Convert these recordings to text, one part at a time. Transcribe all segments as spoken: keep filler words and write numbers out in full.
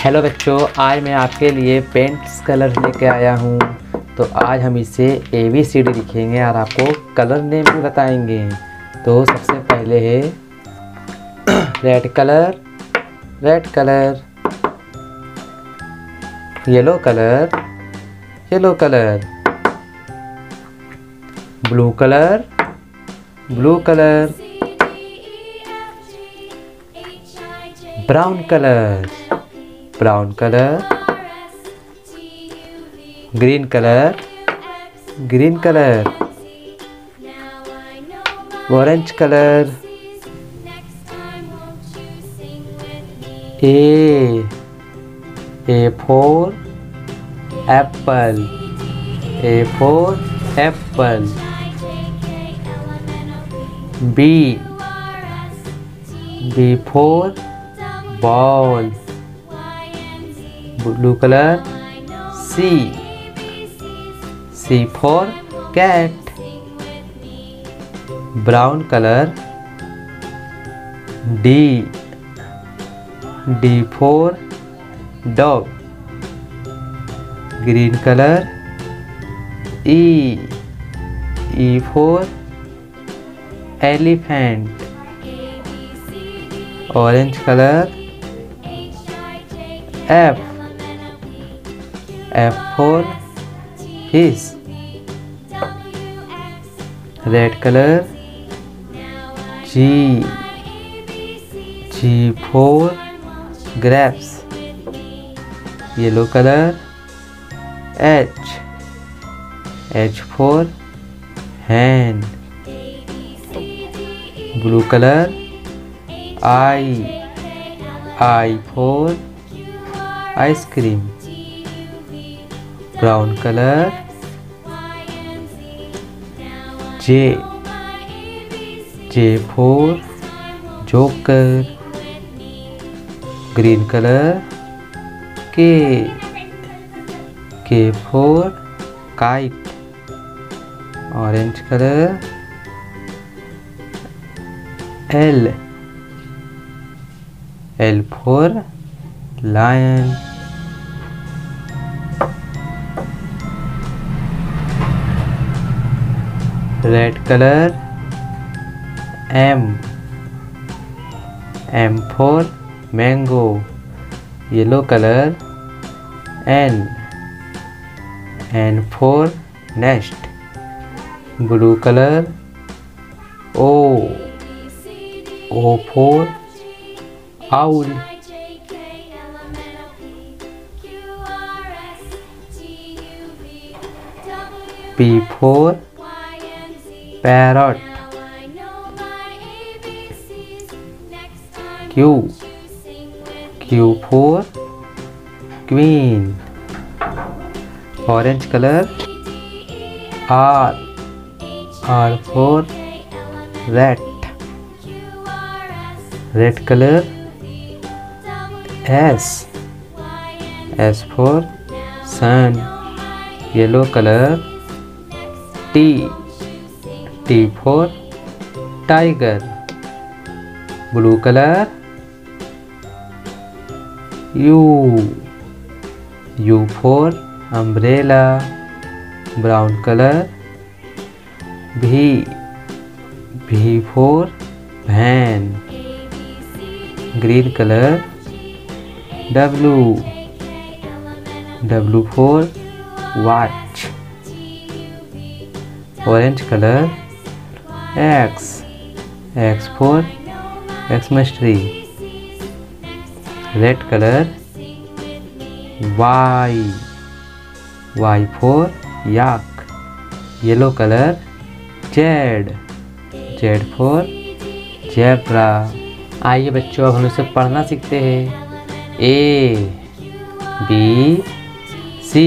Hello बच्चों, आज मैं आपके लिए पेंट्स कलर लेके आया हूँ। तो आज हम इसे ए बी सी डी लिखेंगे और आपको कलर नेम भी बताएंगे। तो सबसे पहले है red colour, red colour, yellow colour, yellow colour, blue colour, blue colour, brown colour, brown colour, green colour, green colour, orange colour, A A for apple, A for apple, B B for ball, blue colour, C C for cat, brown colour, D D for dog, green colour, E E for elephant, orange colour, F F for fish, red color, G G for grapes, yellow color, H H for hand, blue color, I I for ice cream, brown color, J J for joker, green color, K K for kite, orange color, L L for lion, red color, M M for mango, yellow color, N N for nest, blue color, O O for owl, P for parrot, Q Q for queen, orange color, R R for rat, red color, S S for sun, yellow color, T T for tiger, blue color, U U for umbrella, brown color, V V for van, green color, W W for watch, orange color, X X for Xmas tree, red color, Y Y for yak, yellow color, Z Z for zebra। आइए बच्चों, अब हम इसे पढ़ना सीखते हैं। A B C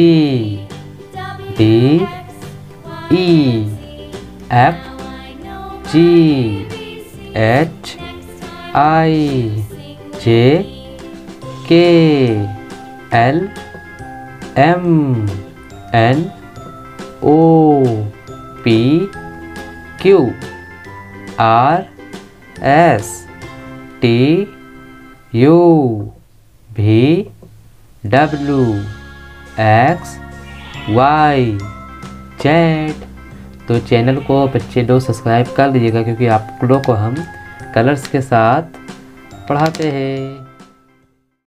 D E F G H I J K L M N O P Q R S T U V W X Y Z. तो channel को बच्चे लोग सब्सक्राइब कर लीजिएगा, क्योंकि आप लोग को हम कलर्स के साथ पढ़ाते हैं।